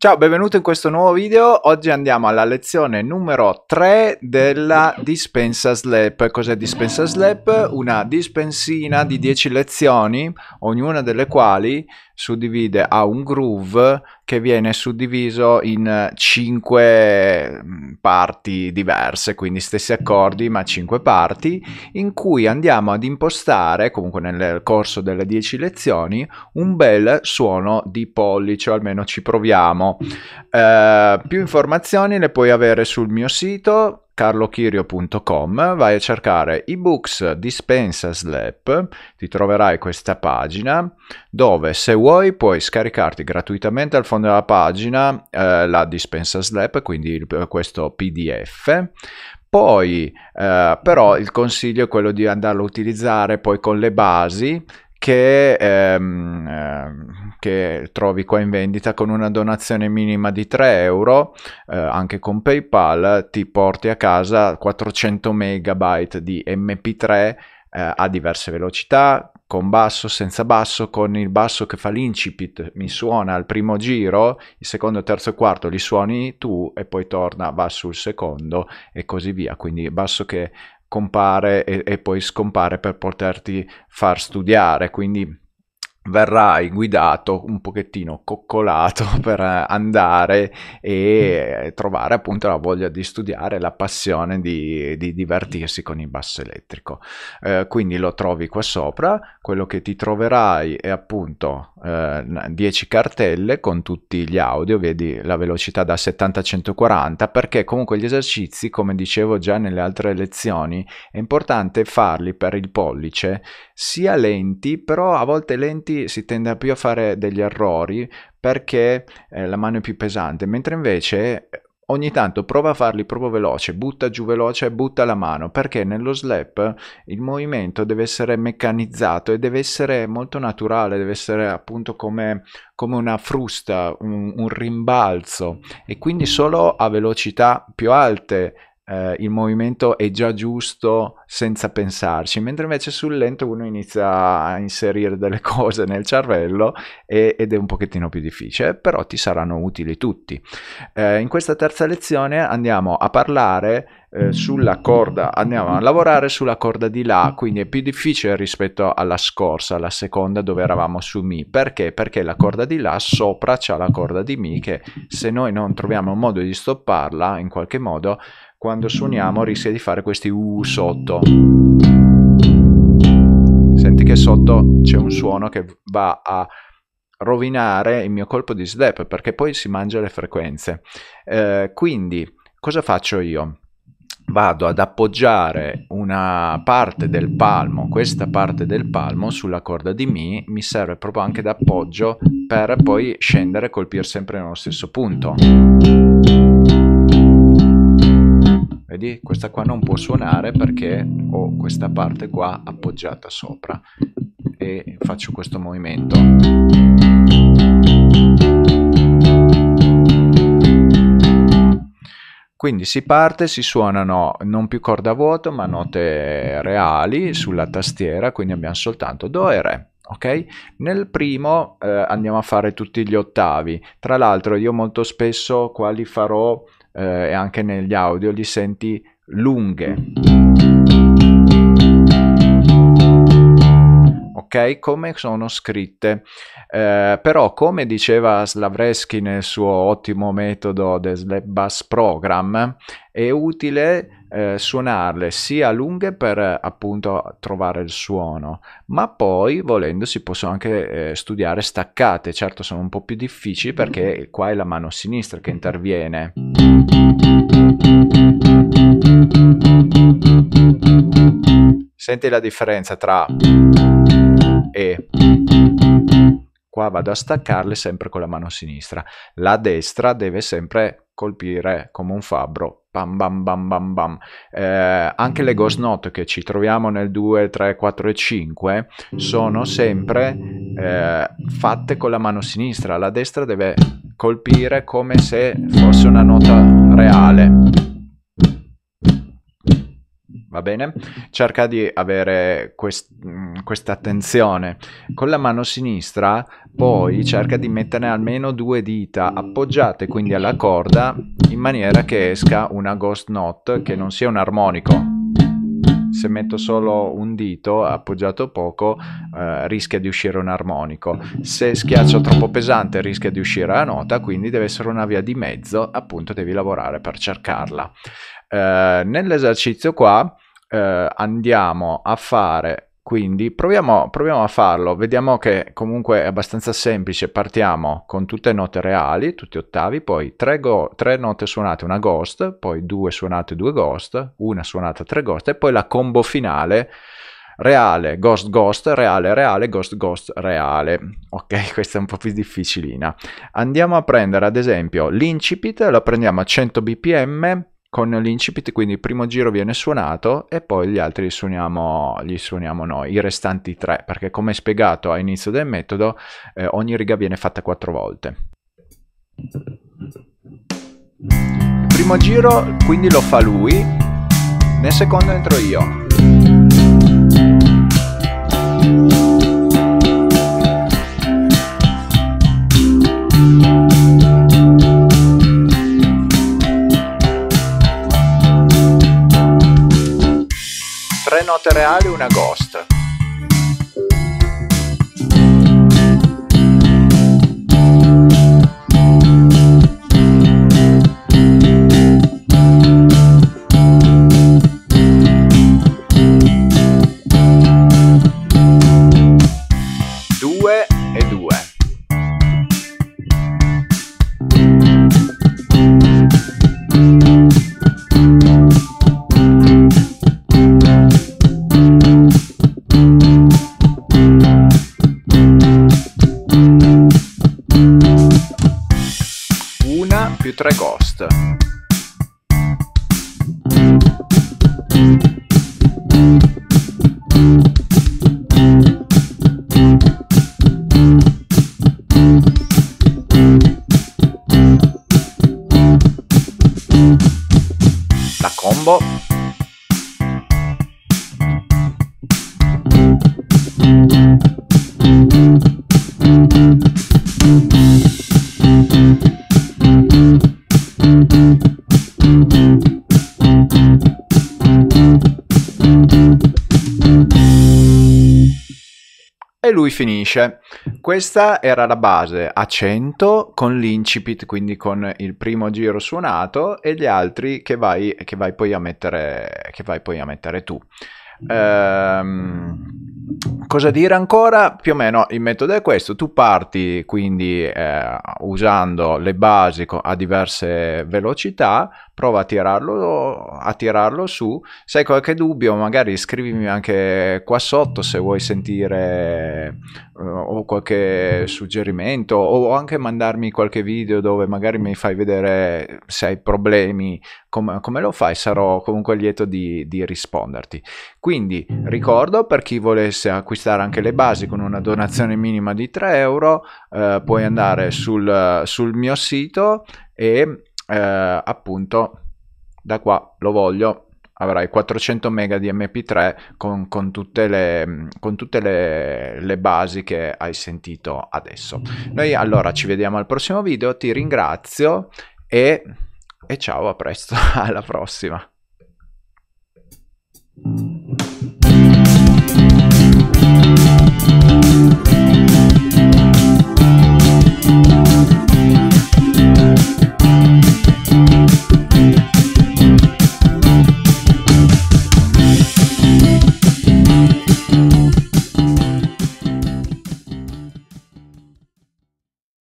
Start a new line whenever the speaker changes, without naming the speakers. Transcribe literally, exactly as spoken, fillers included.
Ciao, benvenuto in questo nuovo video. Oggi andiamo alla lezione numero tre della dispensa slap. Cos'è dispensa slap? Una dispensina di dieci lezioni, ognuna delle quali suddivide a un groove che viene suddiviso in cinque parti diverse, quindi stessi accordi ma cinque parti, in cui andiamo ad impostare, comunque nel corso delle dieci lezioni, un bel suono di pollice, o almeno ci proviamo. Eh, più informazioni le puoi avere sul mio sito carlo chirio punto com, vai a cercare ebooks dispensa slap, ti troverai questa pagina dove, se vuoi, puoi scaricarti gratuitamente al fondo della pagina eh, la dispensa slap, quindi il, questo P D F. Poi eh, però il consiglio è quello di andarlo a utilizzare poi con le basi Che, ehm, eh, che trovi qua in vendita. Con una donazione minima di tre euro, eh, anche con PayPal, ti porti a casa quattrocento megabyte di M P tre eh, a diverse velocità, con basso, senza basso. Con il basso che fa l'incipit mi suona al primo giro, il secondo, terzo e quarto li suoni tu e poi torna basso il secondo e così via. Quindi basso che compare e, e poi scompare per poterti far studiare, quindi verrai guidato, un pochettino coccolato, per andare e trovare appunto la voglia di studiare, la passione di, di divertirsi con il basso elettrico. Eh, quindi lo trovi qua sopra. Quello che ti troverai è appunto eh, dieci cartelle con tutti gli audio, vedi la velocità da settanta a centoquaranta, perché comunque gli esercizi, come dicevo già nelle altre lezioni, è importante farli per il pollice sia lenti, però a volte lenti si tende più a fare degli errori perché eh, la mano è più pesante, mentre invece ogni tanto prova a farli proprio veloce, butta giù veloce e butta la mano, perché nello slap il movimento deve essere meccanizzato e deve essere molto naturale, deve essere appunto come, come una frusta, un, un rimbalzo, e quindi solo a velocità più alte Eh, il movimento è già giusto senza pensarci, mentre invece sul lento uno inizia a inserire delle cose nel cervello e, ed è un pochettino più difficile, però ti saranno utili tutti. Eh, in questa terza lezione andiamo a parlare eh, sulla corda, andiamo a lavorare sulla corda di La, quindi è più difficile rispetto alla scorsa, la seconda, dove eravamo su Mi. Perché? Perché la corda di La sopra c'ha la corda di Mi, che se noi non troviamo un modo di stopparla in qualche modo, quando suoniamo rischia di fare questi U sotto. Senti che sotto c'è un suono che va a rovinare il mio colpo di slap, perché poi si mangia le frequenze. Eh, quindi cosa faccio io? Vado ad appoggiare una parte del palmo, questa parte del palmo, sulla corda di Mi. Mi serve proprio anche d'appoggio per poi scendere e colpire sempre nello stesso punto. Vedi, questa qua non può suonare perché ho questa parte qua appoggiata sopra e faccio questo movimento. Quindi si parte, si suonano non più corda a vuoto ma note reali sulla tastiera, quindi abbiamo soltanto Do e Re. Ok? Nel primo eh, andiamo a fare tutti gli ottavi. Tra l'altro io molto spesso qua li farò eh, e anche negli audio li senti lunghe, ok? Come sono scritte. Eh, però, come diceva Slavresky nel suo ottimo metodo The Slap Bass Program, è utile eh, suonarle sia lunghe per appunto trovare il suono, ma poi volendo si possono anche eh, studiare staccate. Certo sono un po' più difficili perché qua è la mano sinistra che interviene. Senti la differenza tra e. Qua vado a staccarle sempre con la mano sinistra. La destra deve sempre colpire come un fabbro. Bam bam bam bam bam. Eh, anche le ghost note che ci troviamo nel due, tre, quattro e cinque sono sempre eh, fatte con la mano sinistra. La destra deve colpire come se fosse una nota reale. Va bene? Cerca di avere quest- questa attenzione. Con la mano sinistra poi cerca di mettere almeno due dita appoggiate quindi alla corda in maniera che esca una ghost note che non sia un armonico. Se metto solo un dito appoggiato poco eh, rischia di uscire un armonico. Se schiaccio troppo pesante rischia di uscire la nota, quindi deve essere una via di mezzo, appunto devi lavorare per cercarla. Eh, nell'esercizio qua eh, andiamo a fare, quindi proviamo, proviamo a farlo, vediamo che comunque è abbastanza semplice. Partiamo con tutte note reali, tutti ottavi, poi tre, go- tre note suonate, una ghost, poi due suonate, due ghost, una suonata, tre ghost, e poi la combo finale reale, ghost, ghost, reale, reale, ghost, ghost, reale. Ok, questa è un po' più difficilina. Andiamo a prendere ad esempio l'incipit, lo prendiamo a cento bpm con l'incipit, quindi il primo giro viene suonato e poi gli altri li suoniamo, li suoniamo noi, i restanti tre, perché come spiegato all'inizio del metodo eh, ogni riga viene fatta quattro volte. Il primo giro quindi lo fa lui, nel secondo entro io. Tre note reali, una ghost. Due e due. Una più tre ghost. La combo. E lui finisce. Questa era la base a cento con l'incipit, quindi con il primo giro suonato, e gli altri che vai, che vai poi a mettere, che vai poi a mettere tu. Ehm, cosa dire ancora? Più o meno il metodo è questo: tu parti quindi eh, usando le basi a diverse velocità, prova a tirarlo, a tirarlo su. Se hai qualche dubbio magari scrivimi anche qua sotto se vuoi sentire uh, o qualche suggerimento, o anche mandarmi qualche video dove magari mi fai vedere se hai problemi, come, come lo fai. Sarò comunque lieto di, di risponderti. Quindi ricordo, per chi volesse acquistare anche le basi con una donazione minima di tre euro, eh, puoi andare sul, sul mio sito e eh, appunto da qua lo voglio, avrai quattrocento mega di emme pi tre con, con tutte, le, con tutte le, le basi che hai sentito adesso. Noi allora ci vediamo al prossimo video, ti ringrazio e, e ciao, a presto, alla prossima.